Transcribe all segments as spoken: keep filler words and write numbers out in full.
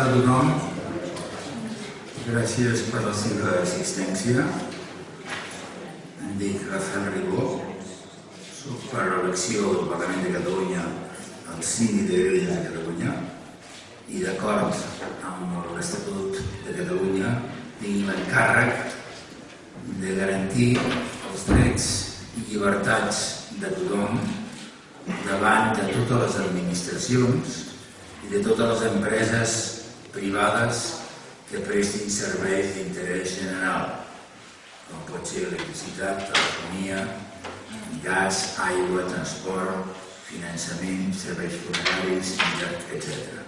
a tothom. Gràcies per la seva assistència. Em dic Rafael Ribó, soc per l'elecció del Parlament de Catalunya al Síndic de Greuges de Catalunya i d'acord amb l'Estatut de Catalunya tinc l'encàrrec de garantir els drets i llibertats de tothom davant de totes les administracions i de totes les empreses privades que prestin serveis d'interès general, com pot ser electricitat, telefonia, gas, aigua, transport, finançament, serveis funeraris, etcètera.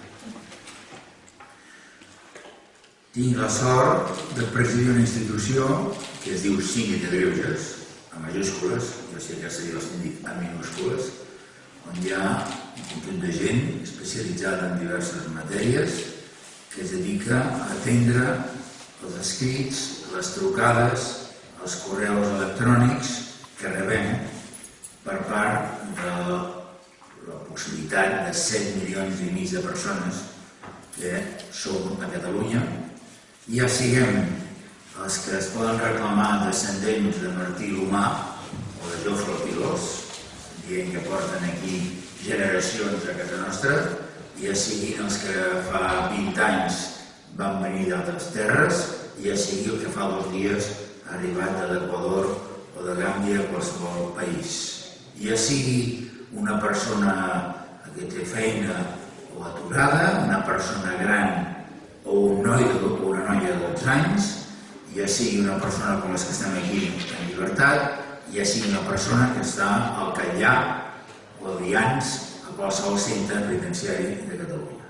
Tinc la sort de presidir una institució que es diu Síndic de Greuges, amb majúscules, jo sé que seria el síndic amb minúscules, on hi ha un conjunt de gent especialitzada en diverses matèries que es dedica a atendre els escrits, les trucades, els correus electrònics que rebem per part de la possibilitat de set milions i mig de persones que som a Catalunya, ja siguem els que es poden reclamar descendents de Martí l'Humà o de Jofre el Pilós, dient que porten aquí generacions a casa nostra, ja siguin els que fa vint anys van venir d'altres terres, ja sigui el que fa dos dies ha arribat de l'Equador o de Gàmbia o qualsevol país. Ja sigui una persona que té feina o aturada, una persona gran o un noi o una noia de dotze anys, ja sigui una persona com les que estem aquí en llibertat, ja sigui una persona que està al Catllar o a Brians, a qualsevol centre penitenciari de Catalunya.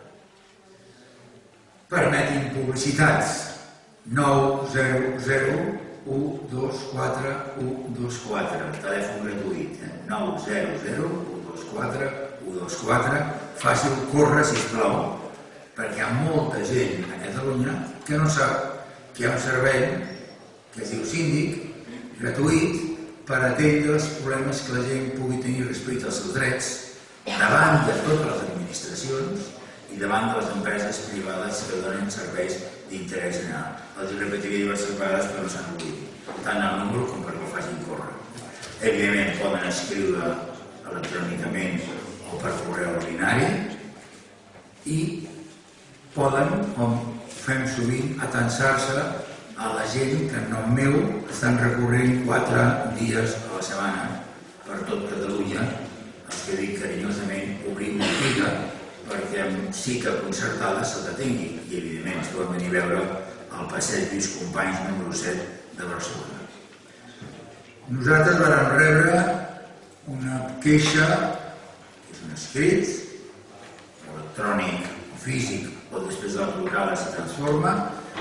Permetin publicitats. nou zero zero u dos quatre u dos quatre, telèfon gratuït. nou zero zero u dos quatre u dos quatre. Fàcil, corre, sisplau, perquè hi ha molta gent a Catalunya que no sap que hi ha un servei que es diu síndic, gratuït, per atendre els problemes que la gent pugui tenir respecte als seus drets davant de totes les administracions i davant de les empreses privades que donen serveis d'interès general. Els repetiré diverses vegades però no s'han oblidat, tant el número com perquè ho facin córrer. Evidentment poden escriure electrònicament o per correu ordinari i poden, com fem sovint, atansar-se a la gent que en nom meu estan recorrent quatre dies a la setmana per tot Catalunya, els que dic carinyosament obrim botiga perquè amb cita concertada se t'atengui i evidentment es poden venir a veure al passeig Lluís Companys número set de Barcelona. Nosaltres vam rebre una queixa, que és un escrit, electrònic o físic o després de la trucada se transforma,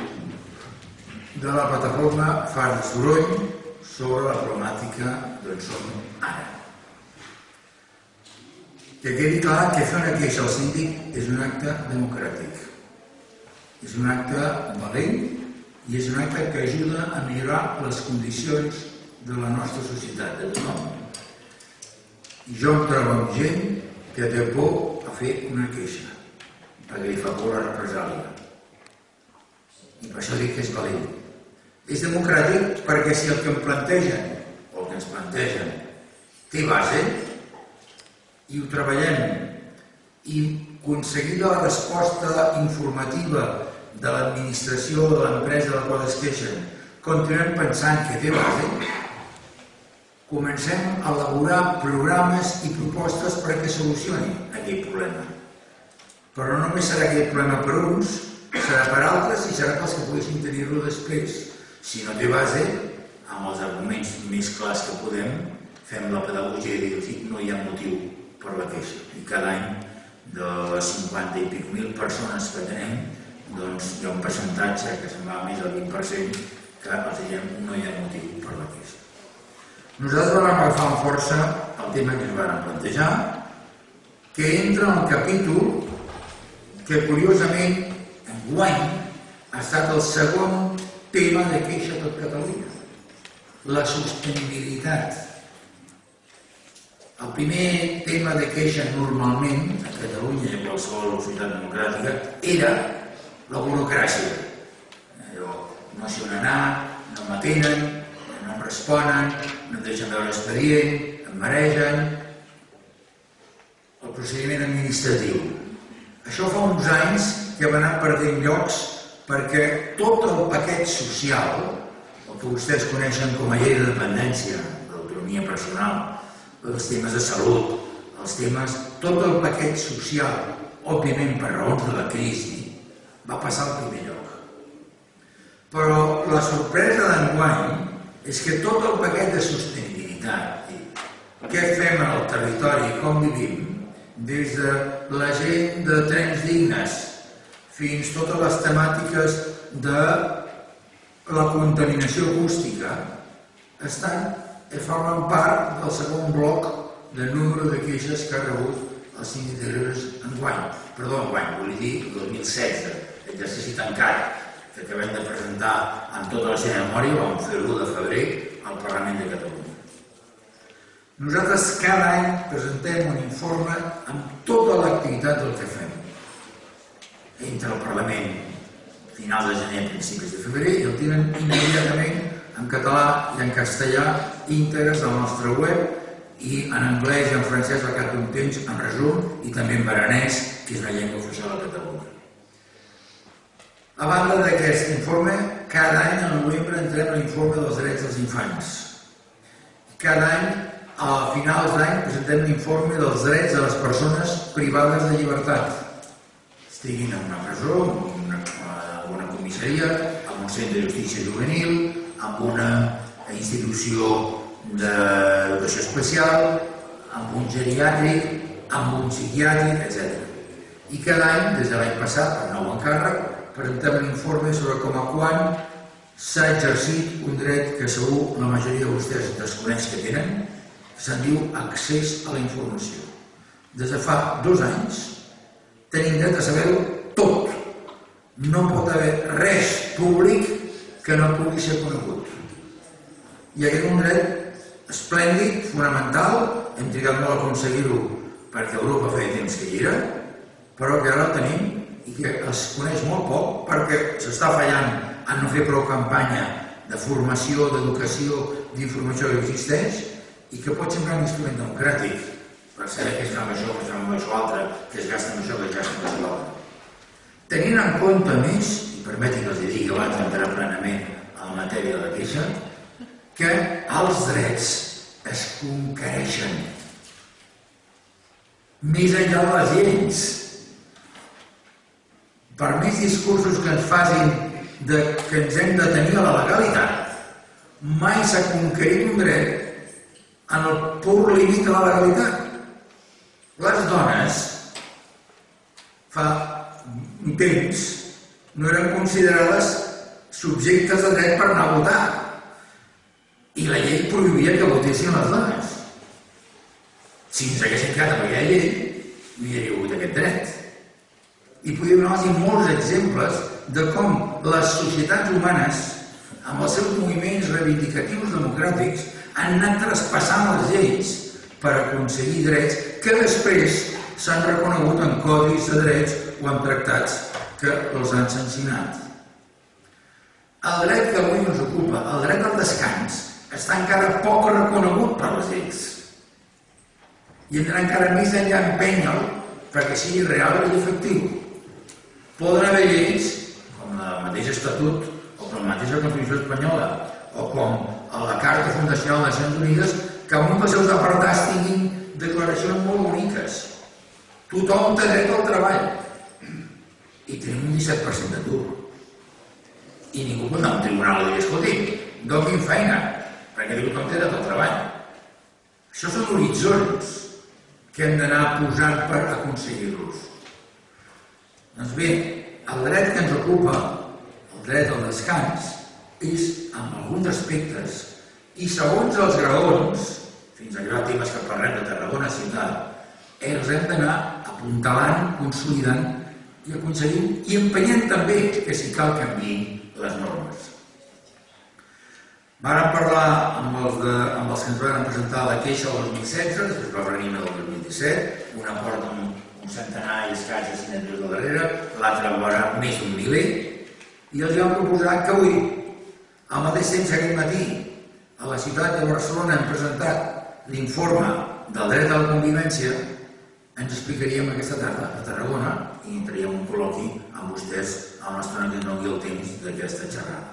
de la plataforma Far de Soroll sobre la problemàtica d'on som ara. Que quedi clar que fer una queixa al síndic és un acte democràtic. És un acte valent i és un acte que ajuda a millorar les condicions de la nostra societat, de tothom. I jo em trobo amb gent que té por a fer una queixa, perquè li fa por la represàlia. I per això dic que és valent. És democràtic perquè si el que em plantegen, o el que ens plantegen, té base, i ho treballem, i aconseguida la resposta informativa de l'administració o de l'empresa de la qual es queixen, continuem pensant que té base, comencem a elaborar programes i propostes perquè solucioni aquell problema. Però no només serà aquell problema per uns, serà per altres i serà pels que poguessin tenir-lo després. Si no té base, amb els arguments més clars que podem, fem la pedagogia i dir no hi ha motiu per la queixa. I cada any, de les cinquanta i pic mil persones que tenem, doncs hi ha un percentatge que se'n va més del vint per cent que els diem no hi ha motiu per la queixa. Nosaltres vam agafar amb força el tema que ens vam plantejar, que entra en el capítol que curiosament enguany ha estat el segon tema de queixa a tot Catalunya, la sostenibilitat. El primer tema de queixa normalment a Catalunya i a qualsevol societat democràtica era la burocràcia. No sé on anar, no m'atenen, no em responen, no em deixen veure l'expedient, em maregen. El procediment administratiu. Això fa uns anys que va anar perdent llocs perquè tot el paquet social, el que vostès coneixen com a llei de dependència, l'autonomia personal, els temes de salut, els temes, tot el paquet social, òbviament per raons de la crisi, va passar al primer lloc. Però la sorpresa d'enguany és que tot el paquet de sostenibilitat, què fem en el territori, com vivim, des de la gent de trens dignes fins totes les temàtiques de la contaminació acústica, estan, formen part del segon bloc de número de queixes que ha rebut el síndic de Greuges enguany. Perdó, enguany, vull dir el dos mil setze, l'exercici tancat, que acabem de presentar amb tota la seva memòria, vam fer l'u de febrer al Parlament de Catalunya. Nosaltres cada any presentem un informe amb tota l'activitat del que fem. Entra al Parlament a finals de gener, principis de febrer, i el tenen immediatament en català i en castellà íntegres al nostre web, i en anglès i en francès al cap d'un temps en resum, i també en aranès, que és una llengua oficial a Catalunya. A banda d'aquest informe, cada any al novembre entrem l'informe dels drets dels infants. Cada any, a finals d'any, presentem l'informe dels drets de les persones privades de llibertat. Estiguin en una presó, en una comissaria, en un centre de justícia juvenil, en una institució d'educació especial, en un geriàtric, en un psiquiàtric, etcètera. I cada any, des de l'any passat, per nou encàrrec, presentem un informe sobre com a quan s'ha exercit un dret que segur la majoria de vostès desconeix que tenen, que se'n diu accés a la informació. Des de fa dos anys tenim dret a saber-ho tot. No pot haver res públic que no pugui ser conegut. I aquest és un dret esplèndid, fonamental, hem trigat molt a aconseguir-ho perquè Europa feia temps que hi era, però que ara el tenim i que es coneix molt poc perquè s'està fallant en no fer prou campanya de formació, d'educació, d'informació que existeix i que pot ser un gran instrument democràtic per saber què es fa amb això, què es fa amb això altre, què es gasta amb això, què es gasta amb això altre. Tenint en compte més, i permeti que els digui abans d'entrar plenament a la matèria de la queixa, que els drets es conquereixen més enllà de les lleis. Per més discursos que ens facin que ens hem de tenir a la legalitat, mai s'ha conquerit un dret en el pur límit de la legalitat. Les dones, fa un temps, no eren considerades subjectes de dret per anar a votar. I la llei prohibia que votessin les dones. Si ens haguessin quedat amb aquella llei, no hi hauria hagut aquest dret. I podríem anar-hi molts exemples de com les societats humanes, amb els seus moviments reivindicatius democràtics, han anat traspassant les lleis per aconseguir drets que després s'han reconegut en codis de drets o en tractats que els han sancionat. El dret que avui ens ocupa, el dret al descans, està encara poc reconegut per les lleis. I hem d'anar encara més enllà empènyer perquè sigui real i efectiu. Poden haver lleis, com el mateix Estatut o com la mateixa Constitució espanyola o com la Carta Fundacional de les Nacions Unides, que en un dels seus apartats tinguin declaracions molt boniques. Tothom té dret al treball. I tenim un disset per cent d'atur. I ningú pot anar a un tribunal i dir, escolti, donin feina, perquè tothom té dret al treball. Això són horitzons que hem d'anar posant per aconseguir-los. Doncs bé, el dret que ens ocupa, el dret al descans, és, en alguns aspectes, i segons els graons, fins a arribar a temes que parlem de Tarragona ciutat, els hem d'anar apuntalant, consolidant i aconseguint, i empenyent també que si cal canviïn les normes. Vàrem parlar amb els que ens van presentar la queixa el dos mil setze, després va venir el dos mil disset, un acord amb un centenar i escaig de signatures al darrere, l'altra vora més d'un miler, i els vam proposar que avui, al mateix temps que aquest matí, a la ciutat de Barcelona hem presentat l'informe del dret a la convivència, ens explicaríem aquesta tarda a Tarragona i entraríem un col·loqui amb vostès a l'estona que no hi ha el temps d'aquesta xerrada.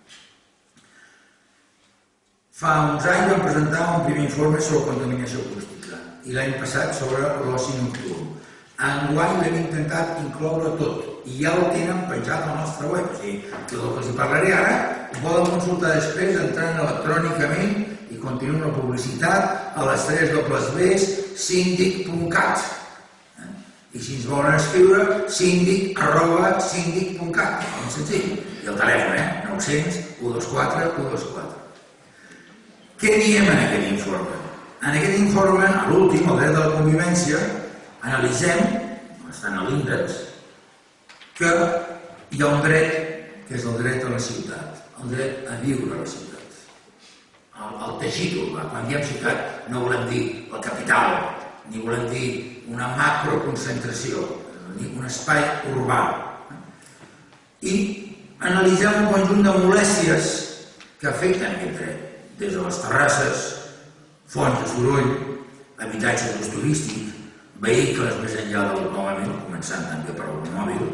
Fa uns anys vam presentar un primer informe sobre contaminació acústica i l'any passat sobre l'oci nocturn. Enguany l'hem intentat incloure tot i ja ho tenen penjat al nostre web. O sigui, que el que els parlaré ara ho poden consultar després entrant electrònicament i continuem la publicitat a les tres dobles ves síndic punt cat. I si ens volen escriure, síndic arroba síndic punt cat. Com senzill. I el telèfon, eh? nou-cents u dos quatre u dos quatre. Què diem en aquest informe? En aquest informe, a l'últim, el dret de la convivència, analitzem, estan a l'índex, que hi ha un dret que és el dret a la ciutat, el dret a viure a la ciutat. El, el teixit urbà. Quan diem ciutat no volem dir la capital, ni volem dir una macroconcentració, ni un espai urbà. I analitzem un conjunt de molèsties que afecten aquest dret, des de les terrasses, fonts de soroll, habitatge d'ús turístic, vehicles més enllà de l'automòbil, començant també per l'automòbil,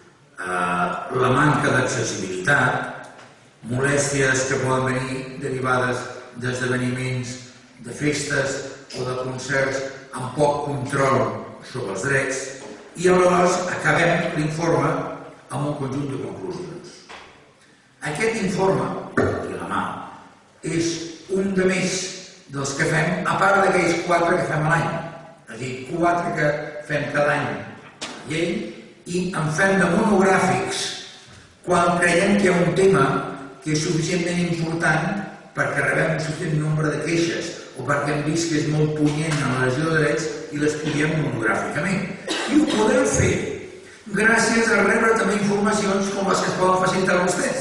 la manca d'accessibilitat, molèsties que poden venir derivades d'esdeveniments, de festes o de concerts amb poc control sobre els drets, i aleshores acabem l'informe amb un conjunt de conclusions. Aquest informe, aquí a la mà, és un de més dels que fem, a part d'aquells quatre que fem a l'any. És a dir, quatre que fem cada any a llei, i en fem de monogràfics quan creiem que hi ha un tema que és suficientment important perquè rebem un suficient nombre de queixes o perquè hem vist que és molt punyent en la lesió de drets i l'estudiem monogràficament. I ho podem fer gràcies a rebre també informacions com les que es poden facilitar a vostès.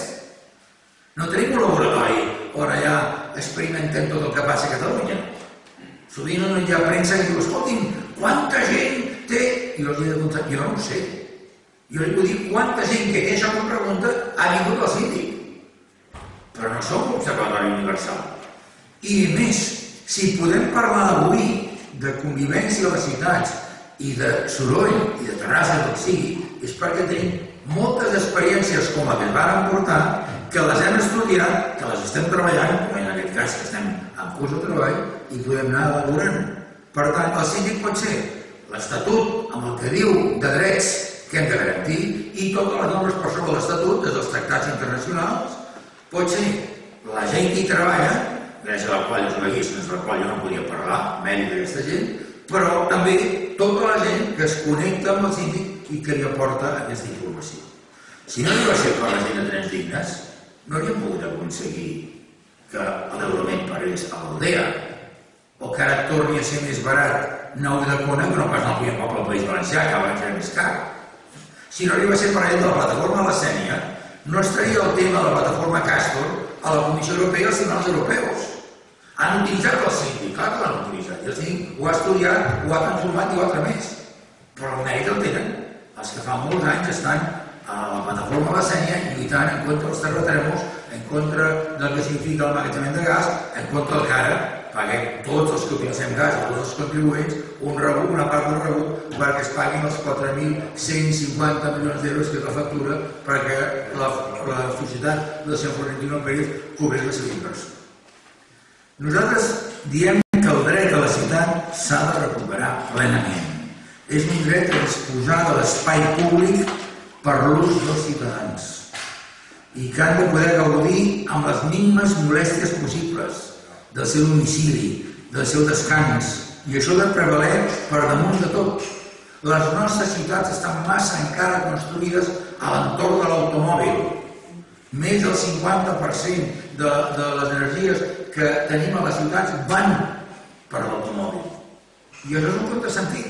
No tenim un laboratori on allà experimentem tot el que passa a Catalunya. Sovint no hi ha premsa que diu, escolti'm, quanta gent té... I jo els he de contestar, jo no ho sé. Jo li puc dir quanta gent que queixa una pregunta ha vingut al síndic. Però no som un observatori universal. I més, si podem parlar avui de convivència a les ciutats i de soroll i de terrasses del sigui, és perquè tenim moltes experiències com la que ens van portar, que les hem estudiat, que les estem treballant, com en aquest cas que estem en curs de treball, i podem anar elaborant. Per tant, el síndic pot ser l'Estatut amb el que diu de drets que hem de garantir i totes les normes per sobre l'Estatut, des dels tractats internacionals, pot ser la gent que hi treballa, gràcies a la qual és una llista, sense la qual jo no podia parlar, mèrit d'aquesta gent, però també tota la gent que es connecta amb el síndic i que li aporta aquesta informació. Si no hi va ser per la gent de Trens Dignes, no hauríem pogut aconseguir que l'Euromed parés a l'Aldea o que ara torni a ser més barat Nou de Cona que no pas no podíem poble al País Valencià, que abans era més car. Si no arriba a ser per allà de la plataforma La Sénia, no estaria el tema de la plataforma Castor a la Comissió Europea i als tribunals europeus. Han utilitzat el síndic, clar que l'han utilitzat, i el síndic ho ha estudiat, ho ha transformat i ho ha tramès. Però el mèrit el tenen els que fa molts anys estan a la plataforma La Sénia lluitant en contra dels terratrèmols, en contra del que significa el magatzemament de gas, en contra del que ara paguem tots els que utilitzem gas, tots els contribuents, un rebut, una part del rebut, perquè es paguin els quatre mil cent cinquanta milions d'euros que és la factura perquè la, la societat de Sant Florentino Pérez cobreix la seva inversió. Nosaltres diem que el dret a la ciutat s'ha de recuperar plenament. És un dret a disposar de l'espai públic per l'ús dels ciutadans i que han de poder gaudir amb les mínimes molèsties possibles del seu domicili, del seu descans, i això ha de prevaler per damunt de tot. Les nostres ciutats estan massa encara construïdes a l'entorn de l'automòbil. Més del cinquanta per cent de, de les energies que tenim a les ciutats van per l'automòbil. I això és un contrasentit.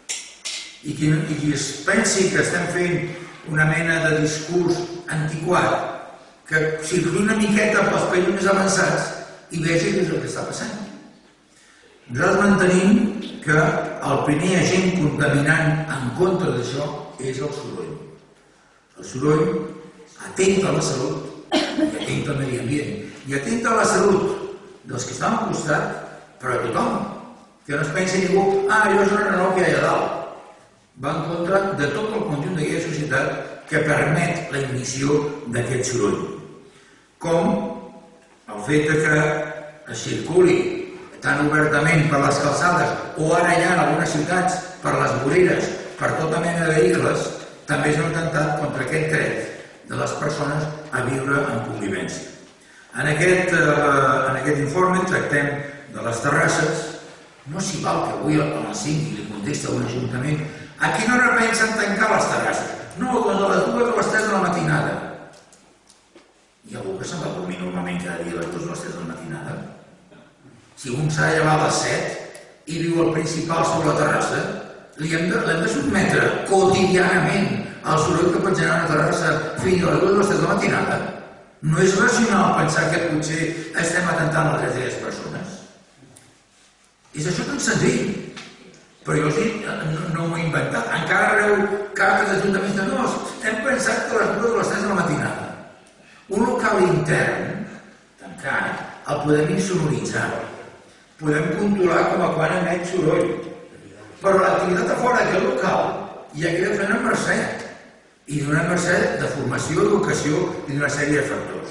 I qui, i qui es pensi que estem fent una mena de discurs antiquat, que circuli una miqueta pels països més avançats i vegi què és el que està passant. Nosaltres mantenim que el primer agent contaminant en contra d'això és el soroll. El soroll atenta a la salut i atenta al medi ambient. I atenta a la salut dels que estan al costat, però a tothom. Que no es pensi ningú, ah, allò és una renou que hi ha a dalt. Va en contra de tot el conjunt d'aquella societat que permet la emissió d'aquest soroll. Com el fet que es circuli tan obertament per les calçades o ara ja en algunes ciutats per les voreres, per tota mena de vehicles, també és un atemptat contra aquest dret de les persones a viure en convivència. En aquest, eh, en aquest informe tractem de les terrasses. No s'hi val que avui a les cinc li contesta un ajuntament a quina hora pensen tancar les terrasses? No, doncs a les dues o les tres de la matinada. Hi ha algú que se'n va dormir normalment cada dia a les dues o les tres de la matinada? Si un s'ha de llevar a les set i viu al principal sobre la terrassa, li hem de, l'hem de sotmetre quotidianament al soroll que pot generar una terrassa fins a les dues o les tres de la matinada. No és racional pensar que potser estem atentant els drets d'aquestes persones. És això tan senzill. Però jo us dic, no, no m'ho he inventat. Encara rebeu cartes d'ajuntaments de no, hem pensat que a les dues o les tres de la matinada. Un local intern, tancat, el podem insonoritzar. Podem controlar com a quan emet soroll. Però l'activitat a fora d'aquest local ja queda fent una mercè. I d'una mercè de formació, educació i d'una sèrie de factors.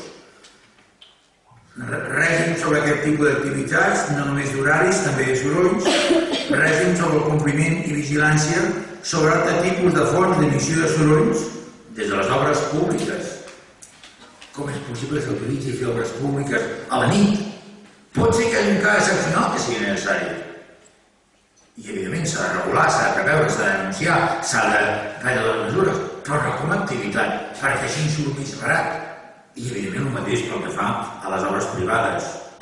Règim sobre aquest tipus d'activitats, no només d'horaris, també de sorolls. Règim sobre el compliment i vigilància sobre altres tipus de fonts d'emissió de sorolls des de les obres públiques. Com és possible que s'utilitzi fer obres públiques a la nit? Pot ser que hi hagi un cas excepcional que sigui necessari. I evidentment s'ha de regular, s'ha de preveure, s'ha de denunciar, s'ha de prendre les mesures, però no com a activitat, perquè així surt més barat. I evidentment el mateix pel que fa a les obres privades.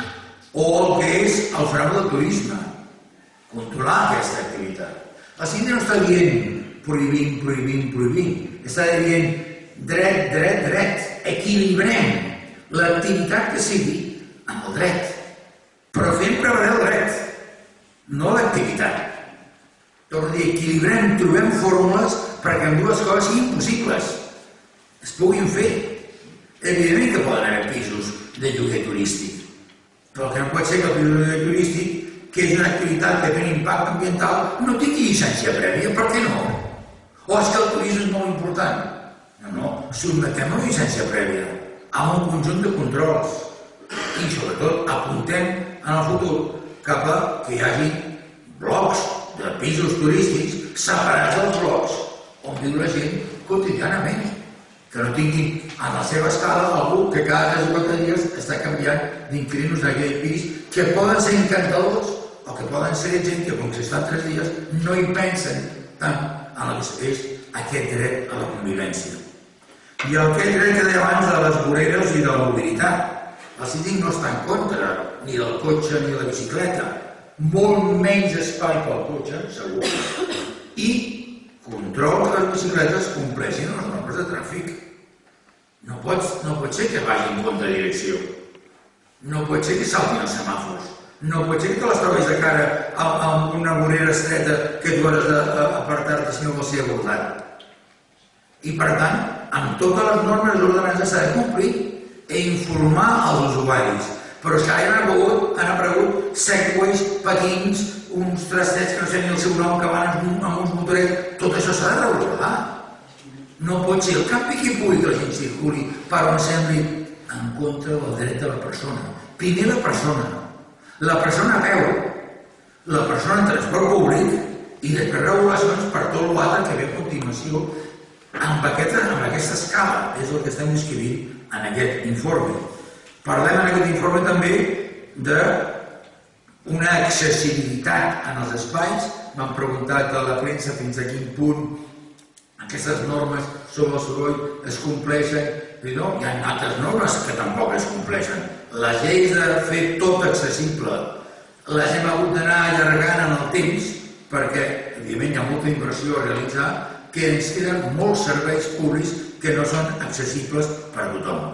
O el que és el fenomen del turisme, controlar aquesta activitat. El síndic no està dient prohibint, prohibint, prohibint. Està dient dret, dret, dret. Equilibrem l'activitat que sigui amb el dret, però fent prevaler el dret, no l'activitat. Torno a dir, equilibrem, trobem fórmules perquè amb dues coses siguin possibles, es puguin fer. Evidentment que poden haver pisos de lloguer turístic, però el que no pot ser que el pis de lloguer turístic, que és una activitat que té un impacte ambiental, no tingui llicència prèvia. Per què no? O és que el turisme és molt important? No, no, sotmetem a una llicència prèvia, amb un conjunt de controls i sobretot apuntem en el futur cap a que hi hagi blocs de pisos turístics separats dels blocs on viu la gent quotidianament, que no tinguin a la seva escala algú que cada tres o quatre dies està canviant d'inquilinos d'aquell pis, que poden ser encantadors o que poden ser gent que com que estan tres dies no hi pensen tant en el que és aquest dret a la convivència. I el que dret que deia abans de les voreres i de la mobilitat. El síndic no està en contra ni del cotxe ni de la bicicleta, molt menys espai pel cotxe, segur, i control que les bicicletes compleixin les normes de tràfic. No pot, no pot ser que vagi en contradirecció, no pot ser que saltin els semàfors, no pot ser que te les trobis de cara amb una vorera estreta que tu has d'apartar-te si no vols ser abordat. I per tant, amb totes les normes d'ordenança s'ha de complir i informar els usuaris. Però és que ara han aparegut segways, patins, uns trastets que no sé ni el seu nom, que van amb uns motorets. Tot això s'ha de regular. No pot ser el cap i qui pugui que la gent circuli per on sembli en contra del dret de la persona. Primer la persona. La persona a peu. La persona en transport públic i després regulacions per tot l'altre que ve a continuació amb aquesta, amb aquesta escala. És el que estem descrivint en aquest informe. Parlem en aquest informe també d'una accessibilitat en els espais. M'han preguntat a la premsa fins a quin punt aquestes normes sobre el soroll es compleixen. I no, hi ha altres normes que tampoc es compleixen. Les lleis de fer tot accessible les hem hagut d'anar allargant en el temps perquè, evidentment, hi ha molta inversió a realitzar, que ens queden molts serveis públics que no són accessibles per a tothom.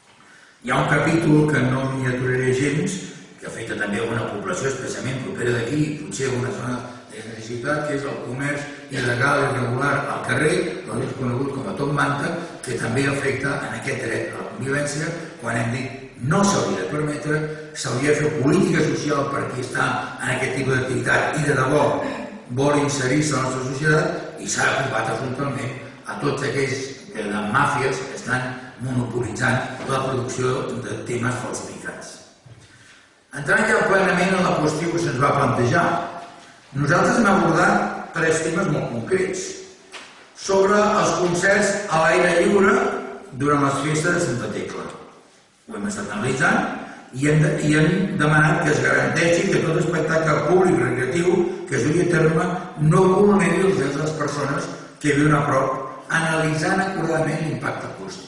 Hi ha un capítol que no m'hi aturaré gens, que afecta també a una població especialment propera d'aquí, aquí, potser una zona de la ciutat, que és el comerç il·legal i irregular al carrer, el que és conegut com a top manta, que també afecta en aquest dret a la convivència, quan hem dit no s'hauria de permetre, s'hauria de fer política social per qui està en aquest tipus d'activitat i de debò vol inserir-se a la nostra societat, i s'ha de combatre frontalment a tots aquells de màfies que estan monopolitzant la producció de temes falsificats. Entrant ja plenament en la qüestió que se'ns va plantejar, nosaltres hem abordat tres temes molt concrets sobre els concerts a l'aire lliure durant les festes de Santa Tecla. Ho hem estat analitzant i hem, i hem demanat que es garanteixi que tot espectacle públic recreatiu que es dugui a terme no vulneri els drets de les persones que viuen a prop, analitzant acuradament l'impacte acústic.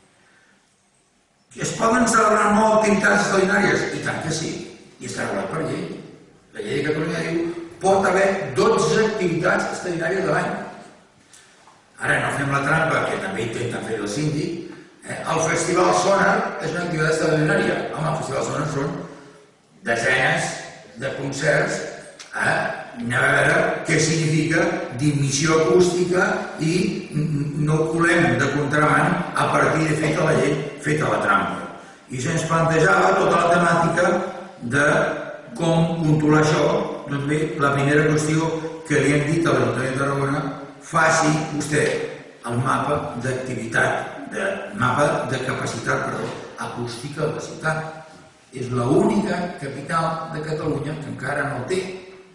Es poden celebrar molt activitats extraordinàries? I tant que sí, i està regulat per llei. La llei de Catalunya diu pot haver dotze activitats extraordinàries de l'any. Ara no fem la trampa, que també intenten fer el síndic. El Festival Sonar és una activitat extraordinària. Home, el Festival Sonar són desenes de concerts. Anem a veure què significa dimissió acústica i no colem de contraband a partir de feta la llei, feta la trampa. I se'ns plantejava tota la temàtica de com controlar això. Doncs bé, la primera qüestió que li hem dit a l'Ajuntament de Tarragona, faci vostè el mapa d'activitat, el mapa de capacitat, perdó, acústica de la ciutat. És l'única capital de Catalunya que encara no té.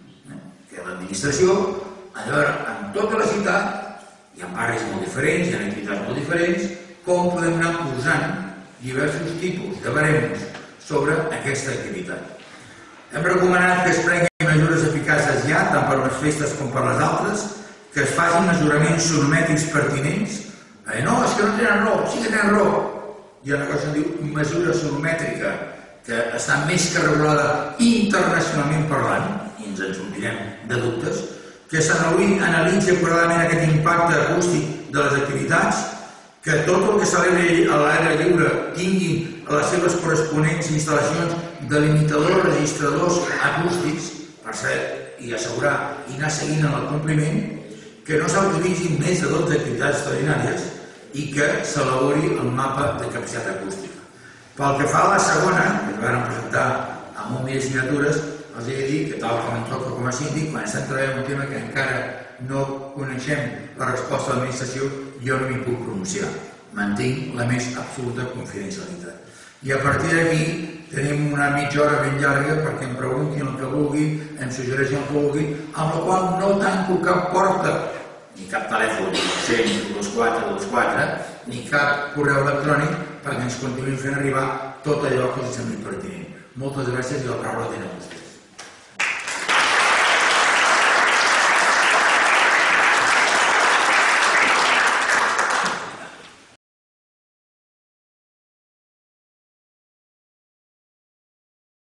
Que l'administració ha de veure en tota la ciutat, hi ha barris molt diferents, hi ha activitats molt diferents, com podem anar posant diversos tipus de barems sobre aquesta activitat. Hem recomanat que es prenguin mesures eficaces ja, tant per les festes com per les altres, que es facin mesuraments sonomètrics pertinents. Eh, no, és que no tenen raó, sí que tenen raó. Hi ha una cosa que diu mesura sonomètrica, que està més que regulada internacionalment parlant, i ens en sortirem de dubtes, que s'analitzi acuradament aquest impacte acústic de les activitats, que tot el que celebri a l'aire lliure tingui les seves corresponents instal·lacions delimitadors, registradors acústics, per ser i assegurar i anar seguint en el compliment, que no s'autoritzin més de dotze activitats extraordinàries i que s'elabori el mapa de capacitat acústica. Pel que fa a la segona, que ens van presentar amb un milió de signatures, els he de dir que tal com em toca com a síndic, quan estem treballant un tema que encara no coneixem la resposta de l'administració, jo no m'hi puc pronunciar. Mantinc la més absoluta confidencialitat. I a partir d'aquí tenim una mitja hora ben llarga perquè em preguntin el que vulguin, em suggereixin el que vulguin, amb la qual no tanco cap porta, ni cap telèfon, cent, dos quatre dos quatre, ni cap correu electrònic perquè ens continuïn fent arribar tot allò que us sembli pertinent. Moltes gràcies i la paraula tenen vostès.